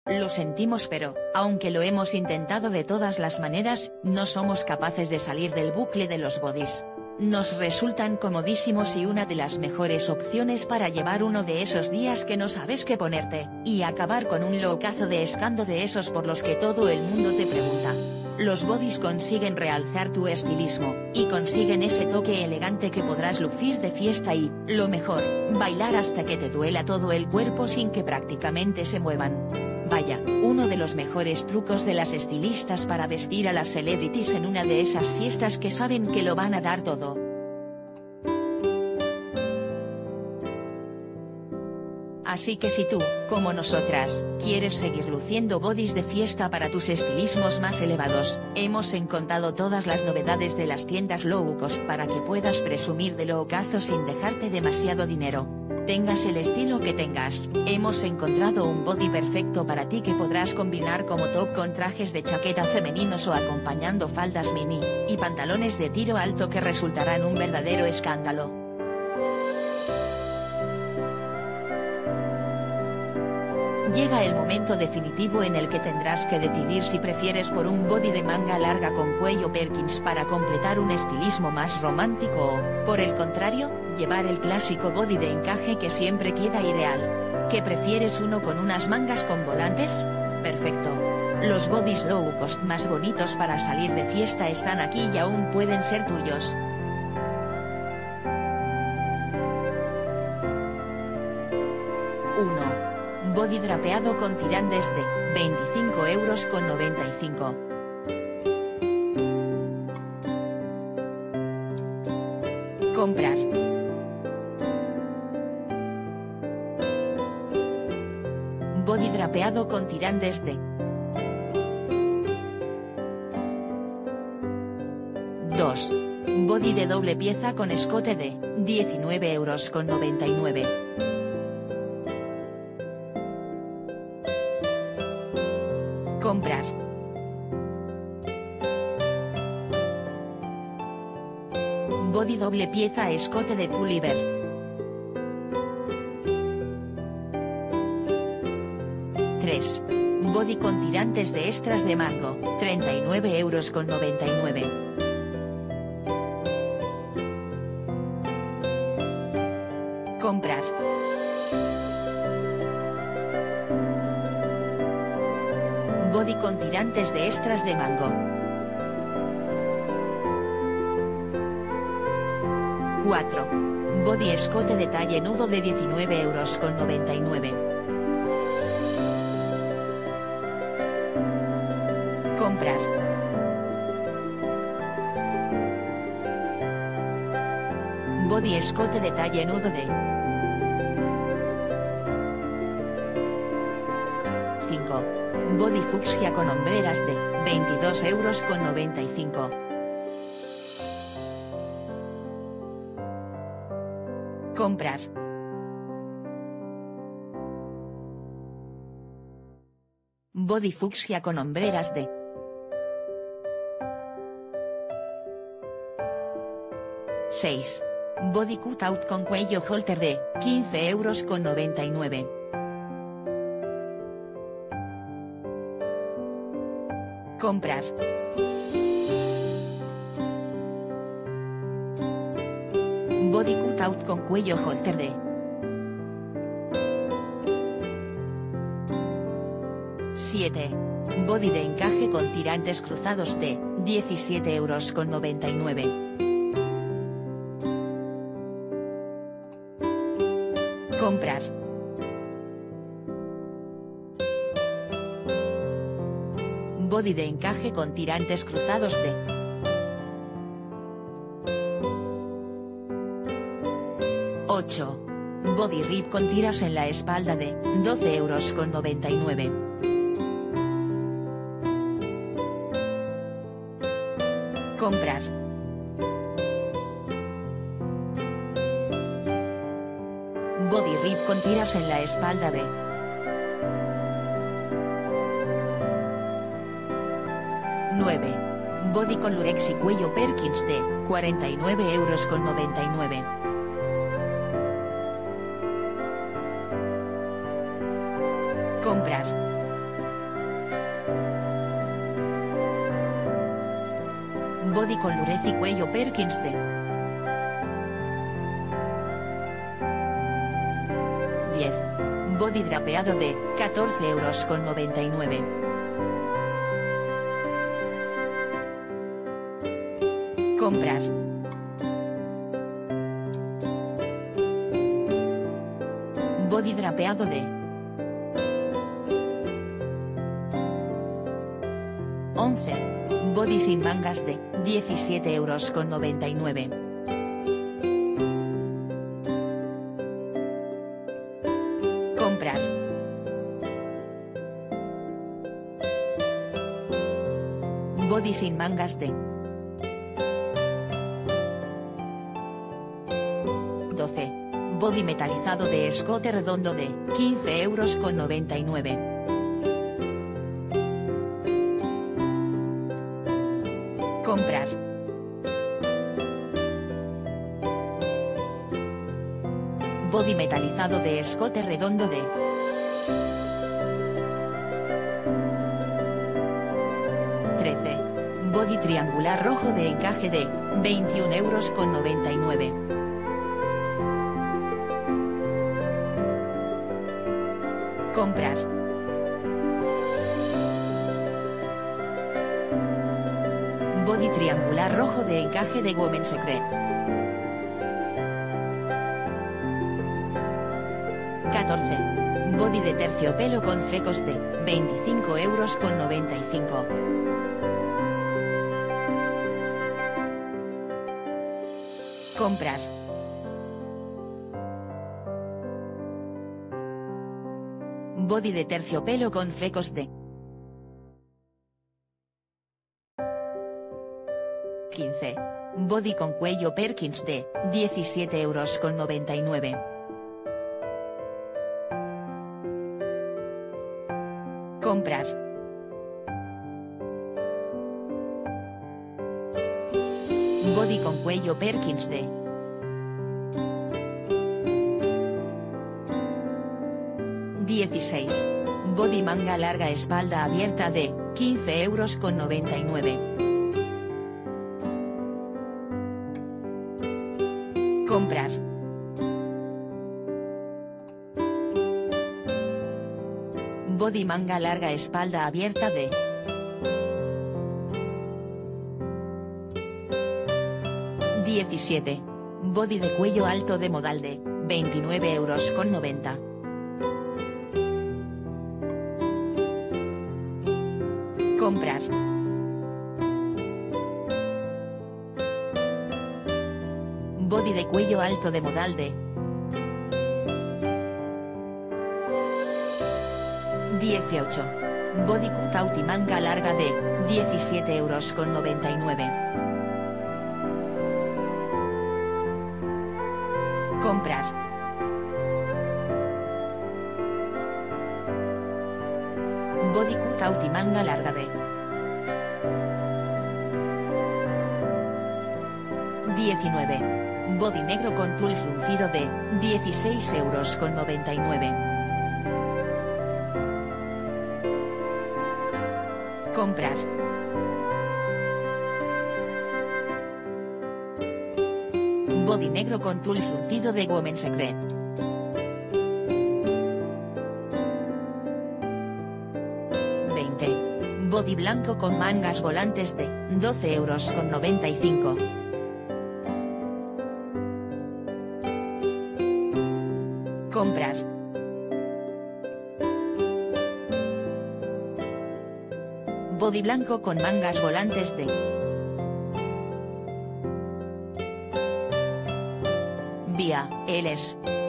Lo sentimos, pero, aunque lo hemos intentado de todas las maneras, no somos capaces de salir del bucle de los bodys. Nos resultan comodísimos y una de las mejores opciones para llevar uno de esos días que no sabes qué ponerte, y acabar con un lookazo de escándalo de esos por los que todo el mundo te pregunta. Los bodys consiguen realzar tu estilismo, y consiguen ese toque elegante que podrás lucir de fiesta y, lo mejor, bailar hasta que te duela todo el cuerpo sin que prácticamente se muevan. Vaya, uno de los mejores trucos de las estilistas para vestir a las celebrities en una de esas fiestas que saben que lo van a dar todo. Así que si tú, como nosotras, quieres seguir luciendo bodys de fiesta para tus estilismos más elevados, hemos encontrado todas las novedades de las tiendas low cost para que puedas presumir de lookazo sin dejarte demasiado dinero. Tengas el estilo que tengas, hemos encontrado un body perfecto para ti que podrás combinar como top con trajes de chaqueta femeninos o acompañando faldas mini, y pantalones de tiro alto que resultarán un verdadero escándalo. Llega el momento definitivo en el que tendrás que decidir si prefieres por un body de manga larga con cuello Perkins para completar un estilismo más romántico o, por el contrario, llevar el clásico body de encaje que siempre queda ideal. ¿Qué prefieres, uno con unas mangas con volantes? Perfecto. Los bodys low cost más bonitos para salir de fiesta están aquí y aún pueden ser tuyos. 1. Body drapeado con tirantes de 25,95 €. Comprar. Body drapeado con tirantes de 2. Body de doble pieza con escote de 19,99 €. Comprar. Body doble pieza escote de pullover. 3. Body con tirantes de extras de mango, 39,99 €. Comprar. Body con tirantes de extras de mango. 4. Body escote de talle nudo de 19,99 €. Comprar. Body escote de talle nudo de 5. Body fucsia con hombreras de 22,95 €. Comprar. Body fucsia con hombreras de 6. Body cutout con cuello halter de 15,99 €. Comprar. Body cutout con cuello halter de 7. Body de encaje con tirantes cruzados de 17,99 €. Comprar. Body de encaje con tirantes cruzados de 8. Body rib con tiras en la espalda de 12,99 €. Comprar. Body rib con tiras en la espalda de 9. Body con lurex y cuello Perkins de 49,99 €. Comprar. Body con Lurez y cuello Perkins de 10. Body drapeado de 14,99 €. Comprar. Body drapeado de 11. Body sin mangas de 17,99 €. Comprar. Body sin mangas de 12. Body metalizado de escote redondo de 15,99 €. Comprar. Body metalizado de escote redondo de 13. Body triangular rojo de encaje de 21,99 €. Comprar. Body triangular rojo de encaje de Women's Secret. 14. Body de terciopelo con flecos de 25,95 €. Comprar. Body de terciopelo con flecos de 15. Body con cuello Perkins de 17,99 €. Comprar. Body con cuello Perkins de 16. Body manga larga espalda abierta de 15,99 €. Comprar. Body manga larga espalda abierta de 17. Body de cuello alto de modal de 29,90 €. Comprar. Body de cuello alto de modal de 18. Body cutout y manga larga de 17,99 €. Comprar. Body cutout y manga larga de 19. Body negro con tul fruncido de 16,99 €. Comprar. Body negro con tul fruncido de Women's Secret. 20. Body blanco con mangas volantes de 12,95 €. Comprar. Body blanco con mangas volantes de Vía, Ls.